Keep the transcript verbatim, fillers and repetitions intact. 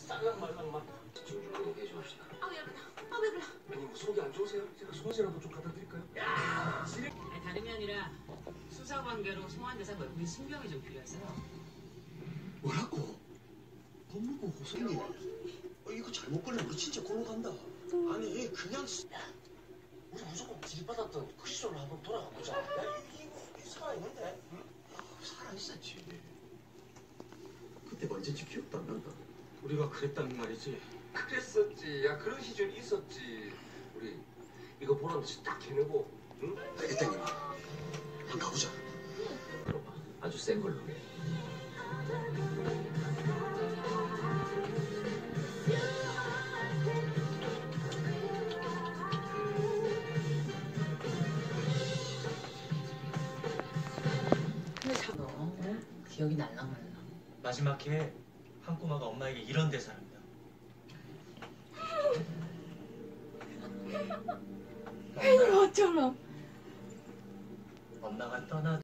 쌀랑말랑 막 집중적으로 얘기해 줍시다. 아, 왜 그래? 아, 왜 그래? 아니 뭐 속이 안 좋으세요? 제가 송지라도 좀 갖다 드릴까요? 야, 아니, 다름이 아니라 수사관계로 송환대사 외국인 신병이 좀 필요해서요. 뭐라고? 법무부 호송님, 어, 이거 잘못 걸리면 우리 진짜 골로 간다. 아니 그냥 쓰- 야, 우리 무조건 지급받았던 그 시절로 한번 돌아가 보자. 야 이거, 이거 살아있는데? 응? 살아있었지. 그때 언제지 기억도 안 난다. 우리가 그랬단 말이지. 그랬었지. 야 그런 시절 있었지. 우리 이거 보란 듯이 딱 해내고, 응? 알겠다님, 한번 가보자. 들어봐. 아주 센 걸로. 근데 참, 너 응? 기억이 날랑말랑. 마지막 해에 한 꼬마가 엄마에게 이런 대사합니다. 이거 어쩌나? 엄마가 떠나